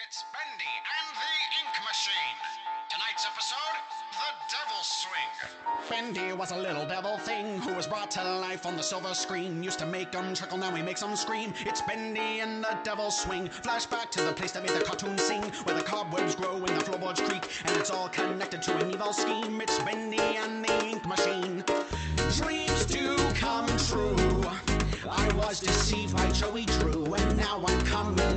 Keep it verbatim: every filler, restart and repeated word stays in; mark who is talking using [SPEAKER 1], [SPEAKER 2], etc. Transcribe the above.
[SPEAKER 1] It's Bendy and the Ink Machine. Tonight's episode, The Devil's Swing.
[SPEAKER 2] Bendy was a little devil thing who was brought to life on the silver screen. Used to make 'em chuckle, now he makes 'em scream. It's Bendy and the Devil's Swing. Flashback to the place that made the cartoon sing, where the cobwebs grow and the floorboards creak, and it's all connected to an evil scheme. It's Bendy and the Ink Machine. Dreams do come true. I was deceived by Joey Drew.